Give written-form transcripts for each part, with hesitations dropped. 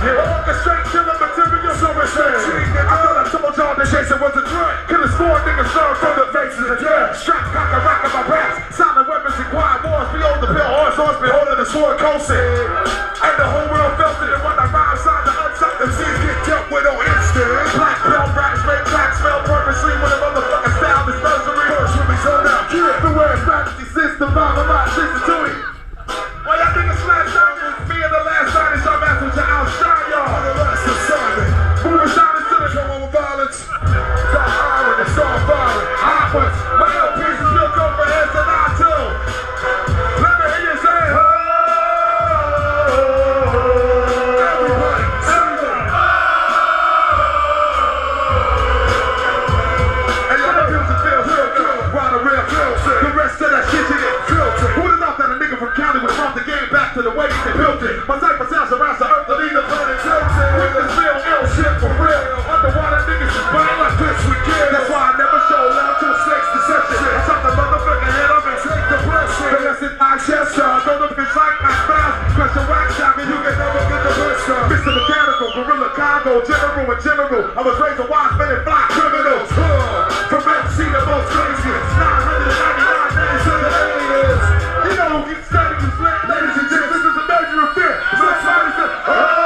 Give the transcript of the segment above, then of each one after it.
Orchestrate killing material, so respect. I thought I told y'all the Jason was a threat. Could've sworn niggas served from the faces of death. Strap, cock, and rock in my raps. Silent weapons and quiet wars. Behold the pill, horse, beholding the sword coasting. And the whole world felt it. And when I rhyme, side to unsight, the seeds get dealt with on instant. Black belt, raps, make tracks, spell purposely with a motherfucking style is nursery. First when we sold out, the world's fantasy system, I'm not listening to it. Well, y'all niggas smash down with me and the last night is our message to outshine y'all. For the rest of Sunday, moving silence to the come on with violence. Start iron and start violent. Hoppers, my LPs is built over heads and I too. Let me hear you say, oh. Everybody, everybody. And y'all know music feels real good. Ride a real feel. The rest of that shit you get filtered. Who would have thought that a nigga from Cali would brought the game back to the way they built it? My type of sound surrounds the earth, the leader planet tilted. With this real ill shit for real. Underwater niggas is buying like this we kill. That's why I never show love to a sex deception. I shot the motherfucker head up and take the blessing. The lesson I chest on. Don't look it's like my spouse. Crush your wax shot and you can never get the best on. Mr. Mechanical, Gorilla Congo, General and General. I was raised a wise man and fly criminals. From MC to most craziest. 999 names to the aliens. You know who gets started to flip. Ladies and gents, this is a major affair. Somebody said, oh.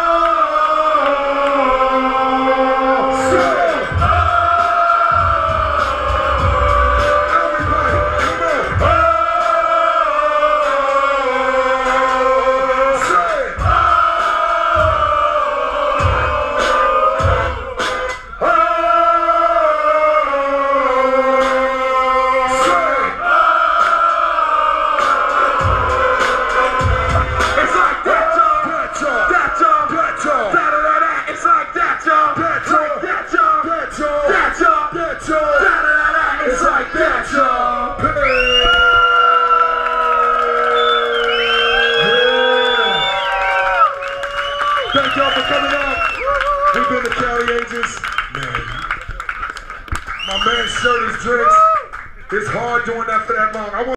It's like that, y'all. Thank y'all for coming out. We've been the Cali Agents. Man, my man Shirley's drinks. It's hard doing that for that long.